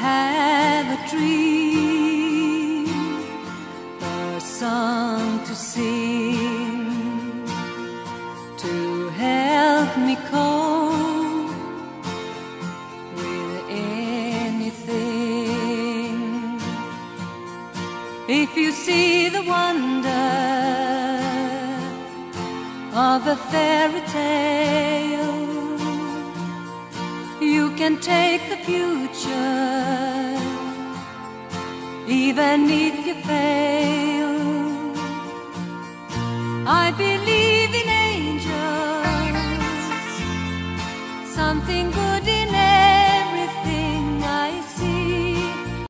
have a dream, a song to sing, to help me cope with anything. If you see the wonder of a fairy tale, you can take the future, even if you fail. I believe in angels, something good